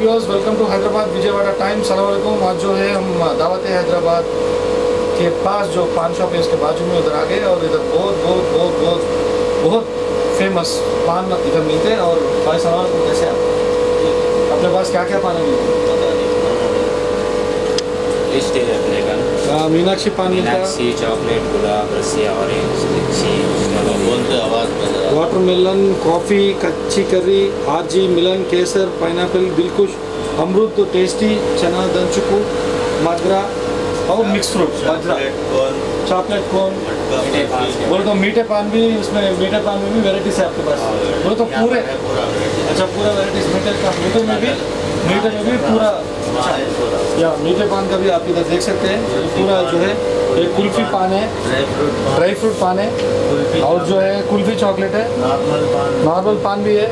Viewers, welcome to Hyderabad Vijayawada Times. अस्सलाम वालेकुम। आज जो है हम दावत हैदराबाद के पास जो पान शॉप है उसके बाजू में उधर आ गए और इधर बहुत बहुत बहुत बहुत बहुत फेमस पान इधर मिलते हैं। और भाई सवाल कैसे आप अपने पास क्या क्या पान मिलते हैं? लिस्ट है अपने का। मीनाक्षी पान मिलता है, मीनाक्षी, चॉकलेट, गुलाब, रसिया, ऑरेंज, लीची, वाटरमेलन, कॉफ़ी, कच्ची करी, आजी, मिलन, केसर, पाइनएप्पल, दिलकुश, अमरूद, तो टेस्टी, चना, दनचुकू, मगरा और मिक्स फ्रूट, बाजरा, चॉकलेट कोन। बोले तो मीठे पान भी, उसमें मीठे पान में भी वेराइटीज है आपके पास? बोले तो पूरे, अच्छा पूरा वेराइटीज मीठे में भी पूरा। या मीठे पान का भी आप इधर देख सकते हैं। पूरा जो है एक कुल्फी पान है, ड्राई फ्रूट पान है, और जो है कुल्फी चॉकलेट है, नॉर्मल पान भी है,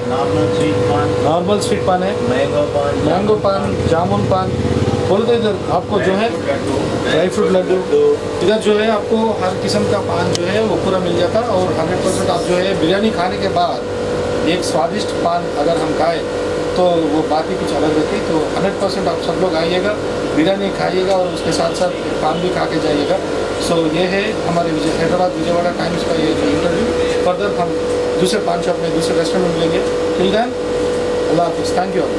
नॉर्मल स्वीट पान है, मैंगो पान, जामुन पान। बोले तो इधर आपको जो है ड्राई फ्रूट लड्डू, इधर जो है आपको हर किस्म का पान जो है वो पूरा मिल जाता है। और 100% आप जो है बिरयानी खाने के बाद एक स्वादिष्ट पान अगर हम खाएँ तो वो बात ही कुछ अलग रहती है। तो 100% आप सब लोग आइएगा, बिरयानी खाइएगा और उसके साथ साथ पान भी खा के जाइएगा। सो ये है हमारे हैदराबाद विजयवाड़ा टाइम्स का ये जो इंटरव्यू। फर्दर हम दूसरे पान शॉप में, दूसरे रेस्टोरेंट में मिलेंगे। टिल देन अल्लाह हाफिज़, thank you.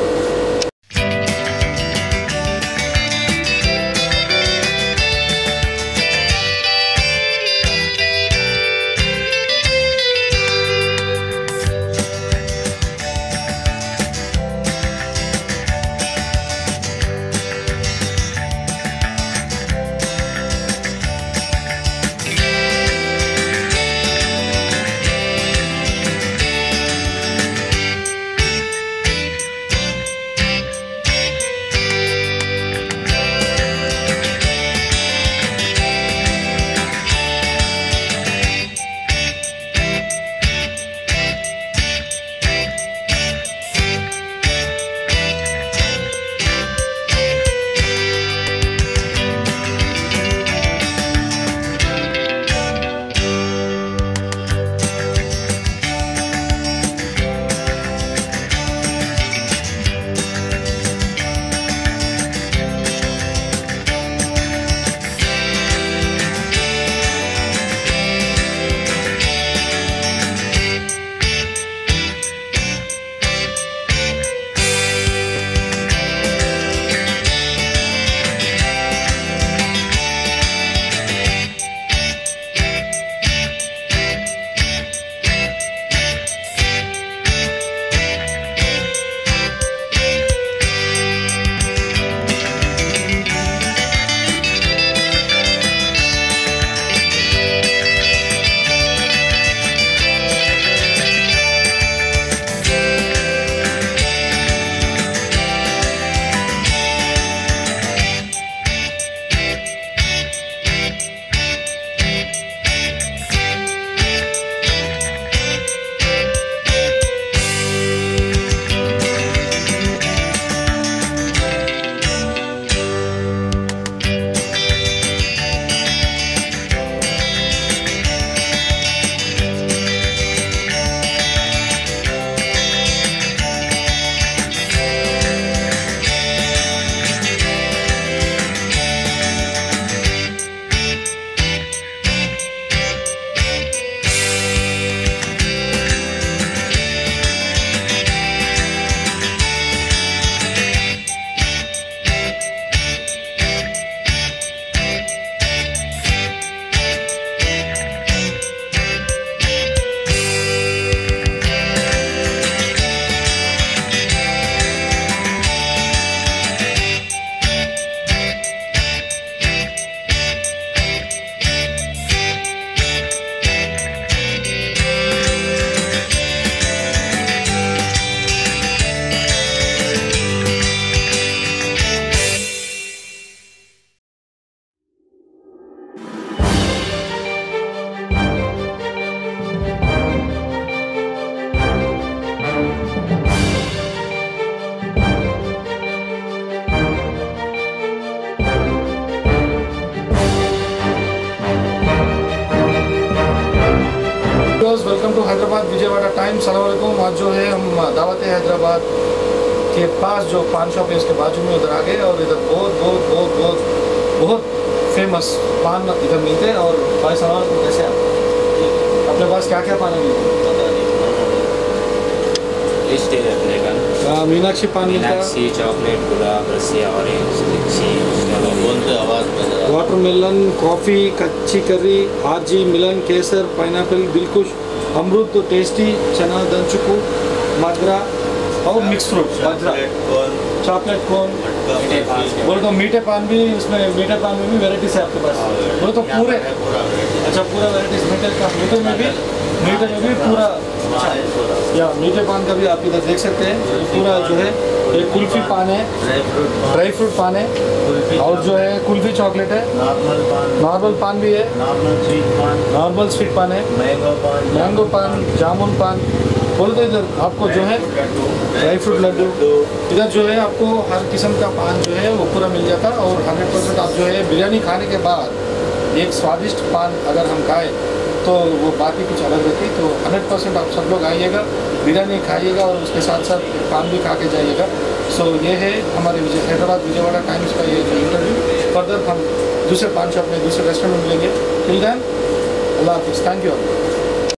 Welcome to Hyderabad Vijayawada Times. अस्सलाम वालेकुम। आज जो है हम दावत हैदराबाद के पास जो पान शॉप है उसके बाजू में उधर आ गए और इधर बहुत बहुत बहुत बहुत बहुत फेमस पान इधर मिलते हैं। और भाई सवाल कैसे आप अपने पास क्या क्या पान मिलते लिस्ट है अपने का। हैं? मीनाक्षी पान मिलता है, मीनाक्षी, चॉकलेट, गुलाब, रसिया, ऑरेंज, लीची, बोलते आवाज़ में वाटरमेलन, कॉफ़ी, कच्ची करी, आरजी, मिलन, केसर, पाइनएप्पल, दिलकुश, अमरूद, टेस्टी, चना, दंचुकू, मगरा और मिक्स फ्रूट, बाजरा, चॉकलेट कोन। बोले तो मीठे पान भी, उसमें मीठे पान में भी वेराइटीज है आपके पास? बोले तो पूरे, अच्छा पूरा वेराइटीज मीठे में भी पूरा। या मीठे पान का भी आप इधर देख सकते हैं, पूरा जो है ये कुल्फी पान है, ड्राई फ्रूट पान है, और जो है कुल्फी चॉकलेट है, नॉर्मल पान भी है, नॉर्मल स्वीट पान है, मैंगो पान, जामुन पान। बोल तो इधर आपको जो है ड्राई फ्रूट लड्डू, इधर जो है आपको हर किस्म का पान जो है वो पूरा मिल जाता है। और 100% आप जो है बिरयानी खाने के बाद एक स्वादिष्ट पान अगर हम खाएँ तो वो बात ही कुछ अलग रहती है। तो 100% आप सब लोग आइएगा, बिरयानी खाइएगा और उसके साथ साथ पान भी खा के जाइएगा। सो ये है हमारे हैदराबाद विजयवाड़ा टाइम्स का ये जो इंटरव्यू। फर्दर हम दूसरे पान शॉप में, दूसरे रेस्टोरेंट में मिलेंगे। टिल देन अल्लाह हाफिज़, थैंक यू।